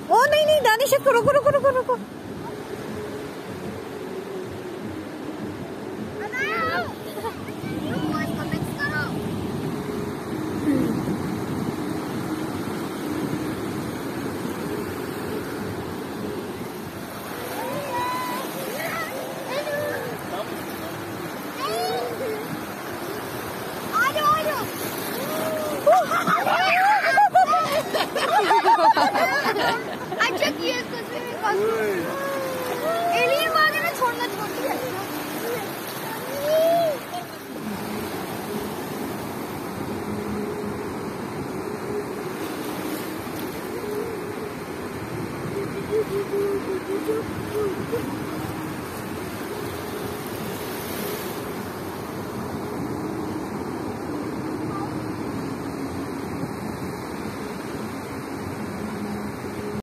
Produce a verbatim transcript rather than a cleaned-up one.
ओ नहीं नहीं दानिश, रुको रुको रुको रुको रुको। अच्छा किया इसको स्विमिंग कॉस्ट्यूम। एलियन को आगे ना छोड़ना छोटी है।